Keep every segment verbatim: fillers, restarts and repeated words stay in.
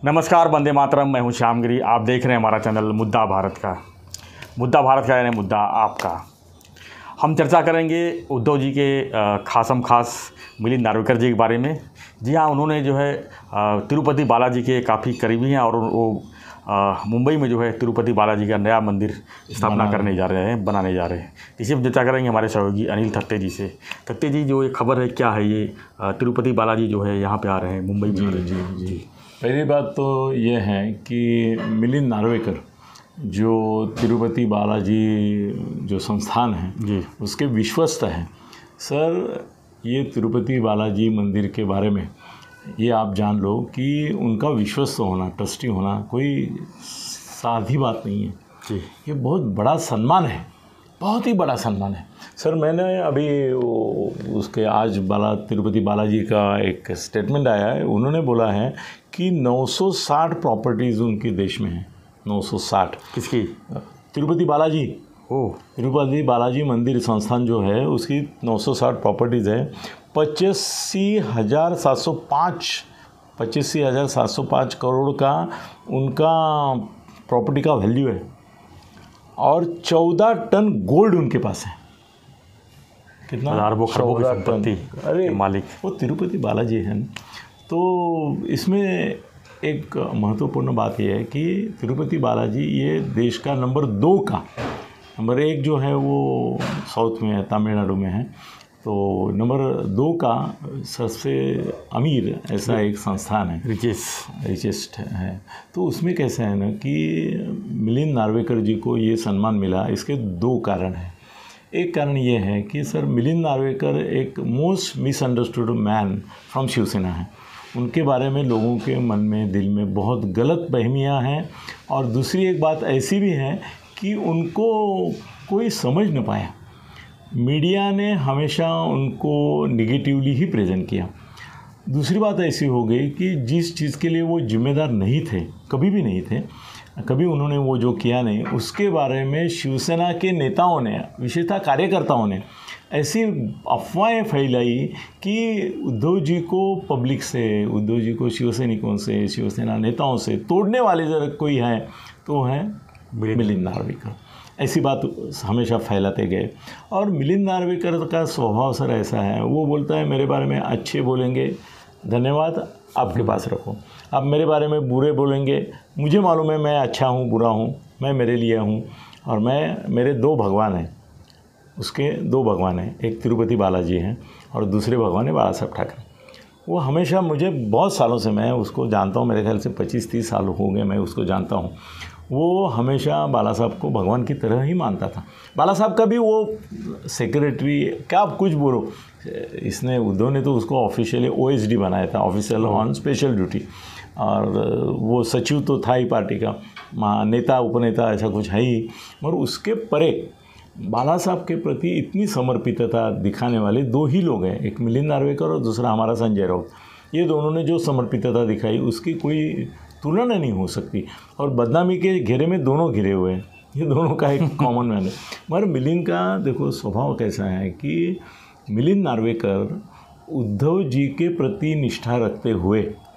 नमस्कार, वंदे मातरम। मैं हूं श्यामगिरी। आप देख रहे हैं हमारा चैनल मुद्दा भारत का। मुद्दा भारत का यानी मुद्दा आपका। हम चर्चा करेंगे उद्धव जी के खासम खास मिलिंद नार्वेकर जी के बारे में। जी हाँ, उन्होंने जो है तिरुपति बालाजी के काफ़ी करीबी हैं और वो मुंबई में जो है तिरुपति बालाजी का नया मंदिर स्थापना करने जा रहे हैं, बनाने जा रहे हैं। इसी पर चर्चा करेंगे हमारे सहयोगी अनिल थत्ते जी से। थत्ते जी, जो ये खबर है क्या है, ये तिरुपति बालाजी जो है यहाँ पे आ रहे हैं मुंबई में? जी जी जी पहली बात तो ये है कि मिलिंद नार्वेकर जो तिरुपति बालाजी जो संस्थान है जी उसके विश्वस्त हैं। सर, ये तिरुपति बालाजी मंदिर के बारे में ये आप जान लो कि उनका विश्वस्त होना, ट्रस्टी होना कोई साधी बात नहीं है जी। ये बहुत बड़ा सम्मान है, बहुत ही बड़ा सम्मान है। सर, मैंने अभी उसके आज बाला तिरुपति बालाजी का एक स्टेटमेंट आया है। उन्होंने बोला है कि नौ सौ साठ प्रॉपर्टीज़ उनके देश में हैं। नौ सौ साठ किसकी? तिरुपति बालाजी। ओ तिरुपति बालाजी मंदिर संस्थान जो है उसकी नौ सौ साठ प्रॉपर्टीज़ है। पचासी हज़ार सात सौ पाँच पचासी हज़ार सात सौ पाँच करोड़ का उनका प्रॉपर्टी का वैल्यू है और चौदह टन गोल्ड उनके पास है। कितना? अरबों खरबों की संपत्ति। अरे मालिक वो तिरुपति बालाजी है। तो इसमें एक महत्वपूर्ण बात यह है कि तिरुपति बालाजी ये देश का नंबर दो का, नंबर एक जो है वो साउथ में है, तमिलनाडु में है। तो नंबर दो का सबसे अमीर ऐसा एक संस्थान है, रिचेस्ट रिचेस्ट है। तो उसमें कैसा है ना कि मिलिंद नार्वेकर जी को ये सम्मान मिला। इसके दो कारण हैं। एक कारण ये है कि सर, मिलिंद नार्वेकर एक most misunderstood man from Shiv Sena है। उनके बारे में लोगों के मन में, दिल में बहुत गलत फहमियाँ हैं। और दूसरी एक बात ऐसी भी है कि उनको कोई समझ न पाया। मीडिया ने हमेशा उनको निगेटिवली ही प्रेजेंट किया। दूसरी बात ऐसी हो गई कि जिस चीज़ के लिए वो जिम्मेदार नहीं थे, कभी भी नहीं थे, कभी उन्होंने वो जो किया नहीं, उसके बारे में शिवसेना के नेताओं ने, विशेषतः कार्यकर्ताओं ने ऐसी अफवाहें फैलाई कि उद्धव जी को पब्लिक से, उद्धव जी को शिवसैनिकों से, शिवसेना नेताओं से तोड़ने वाले जरा कोई है तो है मिलिंद नार्वेकर। ऐसी बात हमेशा फैलाते गए। और मिलिंद नार्वेकर का स्वभाव सर ऐसा है, वो बोलता है मेरे बारे में अच्छे बोलेंगे, धन्यवाद, आपके पास रखो। आप मेरे बारे में बुरे बोलेंगे, मुझे मालूम है मैं अच्छा हूँ, बुरा हूँ, मैं मेरे लिए हूँ। और मैं, मेरे दो भगवान हैं, उसके दो भगवान हैं, एक तिरुपति बालाजी हैं और दूसरे भगवान है बाला साहब ठाकरे। वो हमेशा, मुझे बहुत सालों से मैं उसको जानता हूँ, मेरे ख्याल से पच्चीस तीस साल हो गए मैं उसको जानता हूँ। वो हमेशा बाला साहब को भगवान की तरह ही मानता था। बाला साहब का भी वो सेक्रेटरी, क्या आप कुछ बोलो, इसने, उद्धव ने तो उसको ऑफिशियली ओ एस डी बनाया था, ऑफिशियल ऑन स्पेशल ड्यूटी। और वो सचिव तो था ही पार्टी का, नेता उपनेता ऐसा कुछ है ही। मगर उसके परे बाला साहब के प्रति इतनी समर्पितता दिखाने वाले दो ही लोग हैं, एक मिलिंद नार्वेकर और दूसरा हमारा संजय राउत। ये दोनों ने जो समर्पितता दिखाई उसकी कोई तुलना नहीं हो सकती। और बदनामी के घेरे में दोनों घिरे हुए हैं, ये दोनों का एक कॉमन मैन है। मगर मिलिंद का देखो स्वभाव कैसा है कि मिलिंद नार्वेकर उद्धव जी के प्रति निष्ठा रखते हुए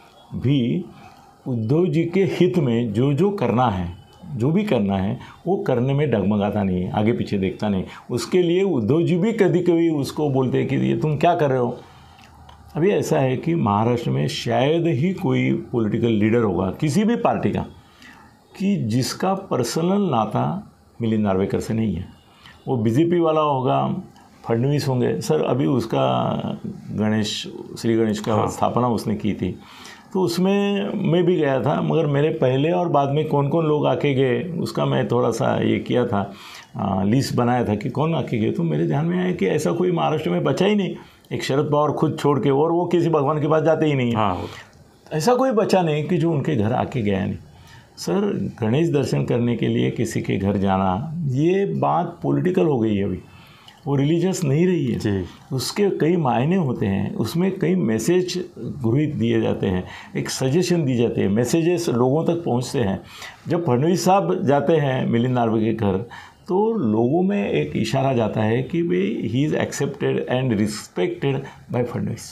भी उद्धव जी के हित में जो जो करना है, जो भी करना है वो करने में डगमगाता नहीं है, आगे पीछे देखता नहीं। उसके लिए उद्धव जी भी कभी कभी उसको बोलते हैं कि ये तुम क्या कर रहे हो। अभी ऐसा है कि महाराष्ट्र में शायद ही कोई पॉलिटिकल लीडर होगा किसी भी पार्टी का कि जिसका पर्सनल नाता मिलिंद नार्वेकर से नहीं है। वो बीजेपी वाला होगा, फडणवीस होंगे। सर, अभी उसका गणेश, श्री गणेश का हाँ। स्थापना उसने की थी, तो उसमें मैं भी गया था। मगर मेरे पहले और बाद में कौन कौन लोग आके गए उसका मैं थोड़ा सा ये किया था, लिस्ट बनाया था कि कौन आके गए। तो मेरे ध्यान में आया कि ऐसा कोई महाराष्ट्र में बचा ही नहीं, एक शरद पवार खुद छोड़ के, और वो किसी भगवान के पास जाते ही नहीं। हाँ। ऐसा कोई बचा नहीं कि जो उनके घर आके गया नहीं। सर, गणेश दर्शन करने के लिए किसी के घर जाना, ये बात पॉलिटिकल हो गई है अभी, वो रिलीजियस नहीं रही है जी। उसके कई मायने होते हैं, उसमें कई मैसेज गृहीत दिए जाते हैं, एक सजेशन दी जाती है, मैसेजेस लोगों तक पहुंचते हैं। जब फडणवीस साहब जाते हैं मिलिंद नार्वेकर के घर, तो लोगों में एक इशारा जाता है कि भाई he is accepted and respected by Fadnavis.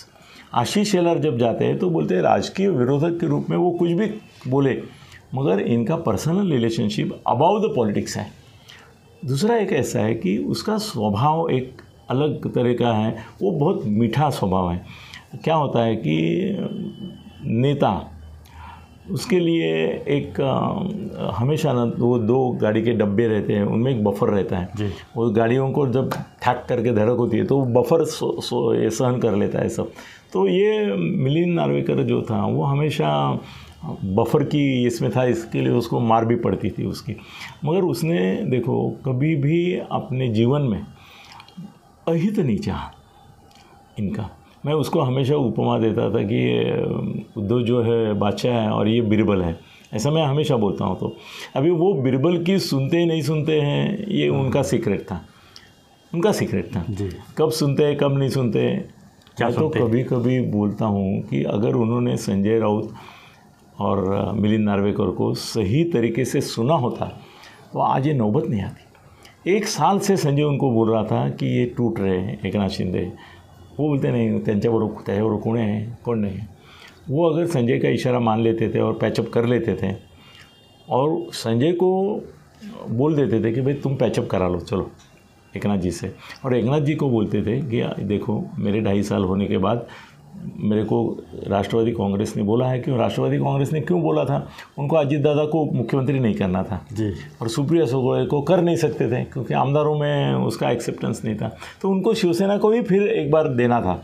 Ashish Shelar जब जाते हैं तो बोलते हैं राजकीय विरोधक के रूप में वो कुछ भी बोले, मगर इनका personal relationship about the politics है। दूसरा एक ऐसा है कि उसका स्वभाव एक अलग तरह का है, वो बहुत मीठा स्वभाव है। क्या होता है कि नेता उसके लिए एक आ, हमेशा ना वो दो गाड़ी के डब्बे रहते हैं, उनमें एक बफर रहता है जी। वो गाड़ियों को जब ठैक करके धड़क होती है तो बफर सो, सो ये सहन कर लेता है सब। तो ये मिलिंद नार्वेकर जो था वो हमेशा बफर की इसमें था, इसके लिए उसको मार भी पड़ती थी उसकी। मगर उसने देखो कभी भी अपने जीवन में अहित नहीं चाहा इनका। मैं उसको हमेशा उपमा देता था कि उद्धव जो है बादशाह है और ये बिरबल है, ऐसा मैं हमेशा बोलता हूँ। तो अभी वो बिरबल की सुनते नहीं सुनते हैं, ये उनका सीक्रेट था, उनका सीक्रेट था जी। कब सुनते हैं कब नहीं सुनते हैं। क्या तो कभी कभी बोलता हूँ कि अगर उन्होंने संजय राउत और मिलिंद नार्वेकर को सही तरीके से सुना होता तो आज ये नौबत नहीं आती। एक साल से संजय उनको बोल रहा था कि ये टूट रहे हैं एकनाथ शिंदे, वो बोलते नहीं त्यांच्याबरोबर त्याच्याबरोबर कोण आहे कौन नहीं है। वो अगर संजय का इशारा मान लेते थे और पैचअप कर लेते थे और संजय को बोल देते थे कि भाई तुम पैचअप करा लो चलो एकनाथ जी से, और एकनाथ जी को बोलते थे कि देखो मेरे ढाई साल होने के बाद मेरे को राष्ट्रवादी कांग्रेस ने बोला है। क्यों राष्ट्रवादी कांग्रेस ने क्यों बोला था? उनको अजीत दादा को मुख्यमंत्री नहीं करना था जी, और सुप्रिया सुळे को कर नहीं सकते थे क्योंकि आमदारों में उसका एक्सेप्टेंस नहीं था, तो उनको शिवसेना को भी फिर एक बार देना था।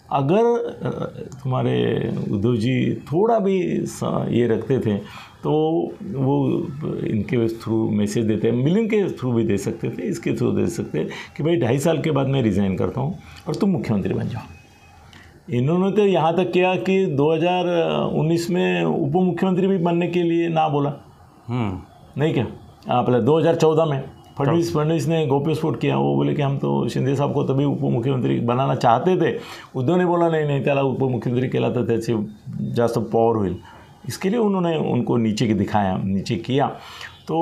अगर तुम्हारे उद्धव जी थोड़ा भी ये रखते थे तो वो इनके थ्रू मैसेज देते हैं, मिलिंद के थ्रू भी दे सकते थे, इसके थ्रू दे सकते कि भाई ढाई साल के बाद मैं रिज़ाइन करता हूँ और तुम मुख्यमंत्री बन जाओ। इन्होंने तो यहाँ तक किया कि दो हज़ार उन्नीस में उप मुख्यमंत्री भी बनने के लिए ना बोला नहीं क्या आपला दो हज़ार चौदह में फडणवीस फडणवीस ने गौप्यस्फोट किया। वो बोले कि हम तो शिंदे साहब को तभी उप मुख्यमंत्री बनाना चाहते थे, उद्धव ने बोला नहीं नहीं त्याला उप मुख्यमंत्री केला तर त्याचे जास्त पॉवर होईल, इसके लिए उन्होंने उनको नीचे की दिखाया, नीचे किया। तो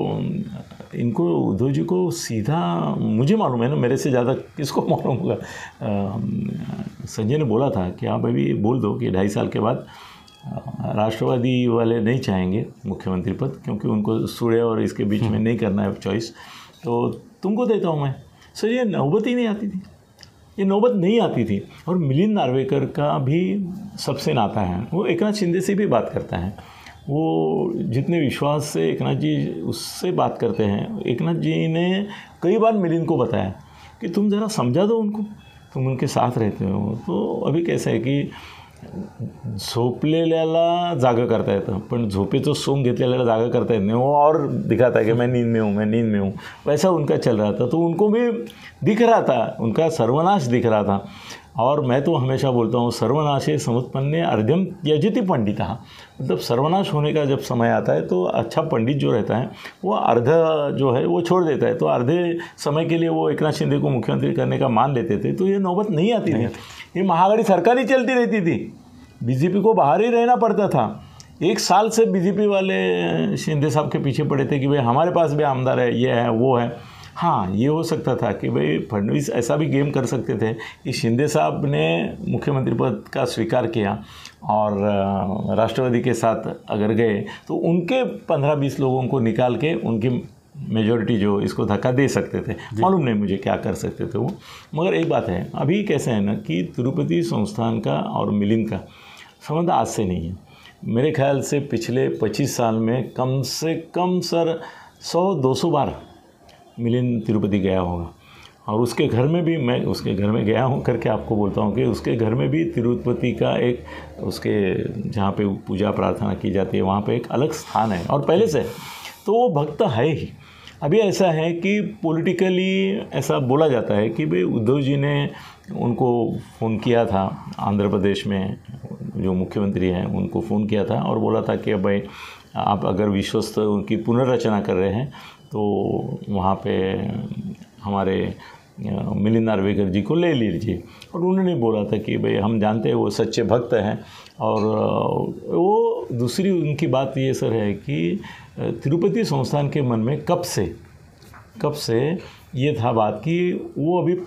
इनको उद्धव जी को सीधा मुझे मालूम है ना, मेरे से ज़्यादा किसको मालूम होगा, संजय ने बोला था कि आप अभी बोल दो कि ढाई साल के बाद राष्ट्रवादी वाले नहीं चाहेंगे मुख्यमंत्री पद क्योंकि उनको सुळे और इसके बीच में नहीं करना है चॉइस, तो तुमको देता हूँ मैं। सर ये नौबत ही नहीं आती थी, ये नौबत नहीं आती थी। और मिलिंद नार्वेकर का भी सबसे नाता है, वो एकनाथ शिंदे से भी बात करता है, वो जितने विश्वास से एकनाथ जी उससे बात करते हैं। एकनाथ जी ने कई बार मिलिंद को बताया कि तुम ज़रा समझा दो उनको, तुम उनके साथ रहते हो। तो अभी कैसा है कि झोपलेल्याला जागा करता येतं पण झोपेचं सोंग घेतलेल्याला जागा करता येत नहीं, वो और दिखाता है कि मैं नींद में हूँ मैं नींद में हूँ, वैसा उनका चल रहा था। तो उनको भी दिख रहा था, उनका सर्वनाश दिख रहा था। और मैं तो हमेशा बोलता हूँ सर्वनाशे समुत्पन्ने अर्ध्यम त्यजति पंडितः, मतलब सर्वनाश होने का जब समय आता है तो अच्छा पंडित जो रहता है वो अर्ध जो है वो छोड़ देता है, तो आधे समय के लिए वो एकनाथ शिंदे को मुख्यमंत्री करने का मान लेते थे। तो ये नौबत नहीं आती थी, ये महाआघाड़ी सरकार ही चलती रहती थी, बीजेपी को बाहर ही रहना पड़ता था। एक साल से बीजेपी वाले शिंदे साहब के पीछे पड़े थे कि भाई हमारे पास भी आमदार है, ये है वो है। हाँ ये हो सकता था कि भाई फडणवीस ऐसा भी गेम कर सकते थे कि शिंदे साहब ने मुख्यमंत्री पद का स्वीकार किया और राष्ट्रवादी के साथ अगर गए तो उनके पंद्रह बीस लोगों को निकाल के उनकी मेजॉरिटी जो इसको धक्का दे सकते थे। मालूम नहीं मुझे क्या कर सकते थे वो। मगर एक बात है, अभी कैसा है ना कि तिरुपति संस्थान का और मिलिंद का संबंध आज से नहीं है। मेरे ख्याल से पिछले पच्चीस साल में कम से कम सर सौ दो सौ बार मिलिंद तिरुपति गया होगा। और उसके घर में भी मैं उसके घर में गया हूँ करके आपको बोलता हूँ कि उसके घर में भी तिरुपति का एक उसके जहाँ पे पूजा प्रार्थना की जाती है वहाँ पे एक अलग स्थान है और पहले से, तो वो भक्त है ही। अभी ऐसा है कि पॉलिटिकली ऐसा बोला जाता है कि भाई उद्धव जी ने उनको फ़ोन किया था, आंध्र प्रदेश में जो मुख्यमंत्री हैं उनको फ़ोन किया था और बोला था कि भाई आप अगर विश्वस्त उनकी पुनर्रचना कर रहे हैं तो वहाँ पे हमारे मिलिंद नार्वेकर जी को ले लीजिए। और उन्होंने बोला था कि भाई हम जानते हैं वो सच्चे भक्त हैं। और वो दूसरी उनकी बात ये सर है कि तिरुपति संस्थान के मन में कब से कब से ये था बात कि वो अभी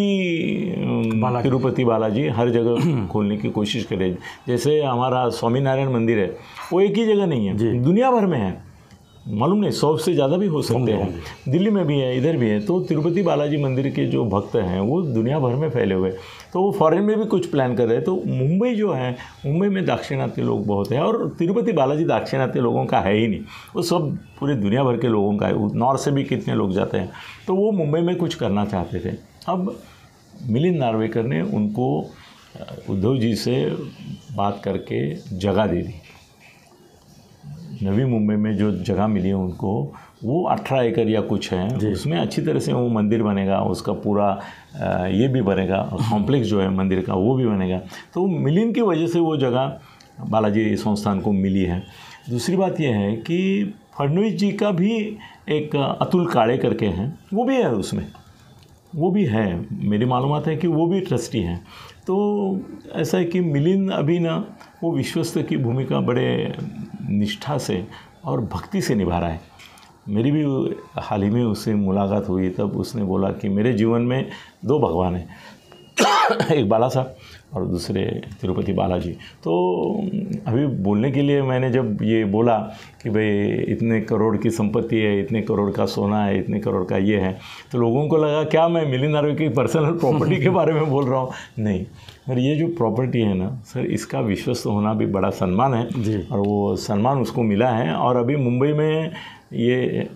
प्रति तिरुपति बालाजी हर जगह खोलने की कोशिश करे। जैसे हमारा स्वामीनारायण मंदिर है, वो एक ही जगह नहीं है, दुनिया भर में है, मालूम नहीं सौ से ज़्यादा भी हो सकते हैं। दिल्ली में भी है, इधर भी है। तो तिरुपति बालाजी मंदिर के जो भक्त हैं वो दुनिया भर में फैले हुए, तो वो फॉरेन में भी कुछ प्लान कर रहे हैं। तो मुंबई जो है, मुंबई में दाक्षिणात्य लोग बहुत हैं, और तिरुपति बालाजी दाक्षिणात्य लोगों का है ही नहीं, वो सब पूरे दुनिया भर के लोगों का है। नॉर्थ से भी कितने लोग जाते हैं। तो वो मुंबई में कुछ करना चाहते थे। अब मिलिंद नार्वेकर ने उनको उद्धव जी से बात करके जगह दे दी। नवी मुंबई में जो जगह मिली है उनको, वो अठारह एकड़ या कुछ है, उसमें अच्छी तरह से वो मंदिर बनेगा, उसका पूरा ये भी बनेगा, कॉम्प्लेक्स जो है मंदिर का वो भी बनेगा। तो मिलिंद की वजह से वो जगह बालाजी संस्थान को मिली है। दूसरी बात यह है कि फडणवीस जी का भी एक अतुल काड़े करके हैं, वो भी है उसमें, वो भी है, मेरी मालूमात है कि वो भी ट्रस्टी हैं। तो ऐसा है कि मिलिंद अभी ना वो विश्वस्त की भूमिका बड़े निष्ठा से और भक्ति से निभा रहा है। मेरी भी हाल ही में उससे मुलाकात हुई, तब उसने बोला कि मेरे जीवन में दो भगवान हैं, एक बाला साहब और दूसरे तिरुपति बालाजी। तो अभी बोलने के लिए मैंने जब ये बोला कि भाई इतने करोड़ की संपत्ति है, इतने करोड़ का सोना है, इतने करोड़ का ये है, तो लोगों को लगा क्या मैं मिलिंद नार्वेकर की पर्सनल प्रॉपर्टी के बारे में बोल रहा हूँ। नहीं, पर ये जो प्रॉपर्टी है ना सर, इसका विश्वस्त होना भी बड़ा सम्मान है जी। और वो सम्मान उसको मिला है। और अभी मुंबई में ये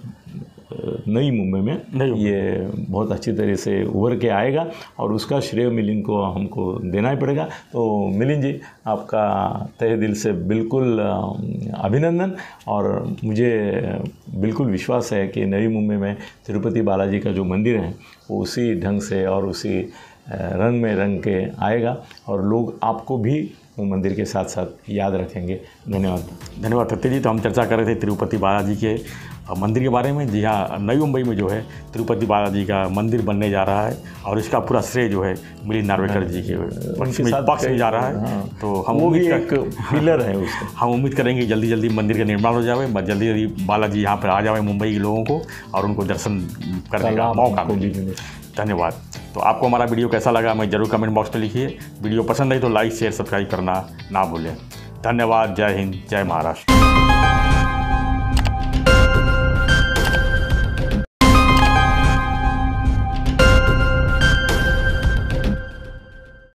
नई मुंबई में नहीं ये बहुत अच्छी तरह से उभर के आएगा, और उसका श्रेय मिलिंद को हमको देना ही पड़ेगा। तो मिलिंद जी, आपका तहे दिल से बिल्कुल अभिनंदन, और मुझे बिल्कुल विश्वास है कि नई मुंबई में तिरुपति बालाजी का जो मंदिर है वो उसी ढंग से और उसी रंग में रंग के आएगा, और लोग आपको भी वो मंदिर के साथ साथ याद रखेंगे। धन्यवाद। धन्यवाद सत्य जी। तो हम चर्चा कर रहे थे तिरुपति बालाजी के मंदिर के बारे में। जी हाँ, नई मुंबई में जो है तिरुपति बालाजी का मंदिर बनने जा रहा है, और इसका पूरा श्रेय जो है मिलिंद नार्वेकर जी के पक्ष में पक्ष में जा रहा है। हाँ, तो हम वो भी एक पिलर है उसका। हम उम्मीद करेंगे जल्दी जल्दी मंदिर का निर्माण हो जाए, जल्दी जल्दी बालाजी यहाँ पर आ जाए मुंबई के लोगों को, और उनको दर्शन करने का मौका मिले। धन्यवाद। तो आपको हमारा वीडियो कैसा लगा हमें ज़रूर कमेंट बॉक्स में लिखिए। वीडियो पसंद आई तो लाइक शेयर सब्सक्राइब करना ना भूलें। धन्यवाद। जय हिंद, जय महाराष्ट्र।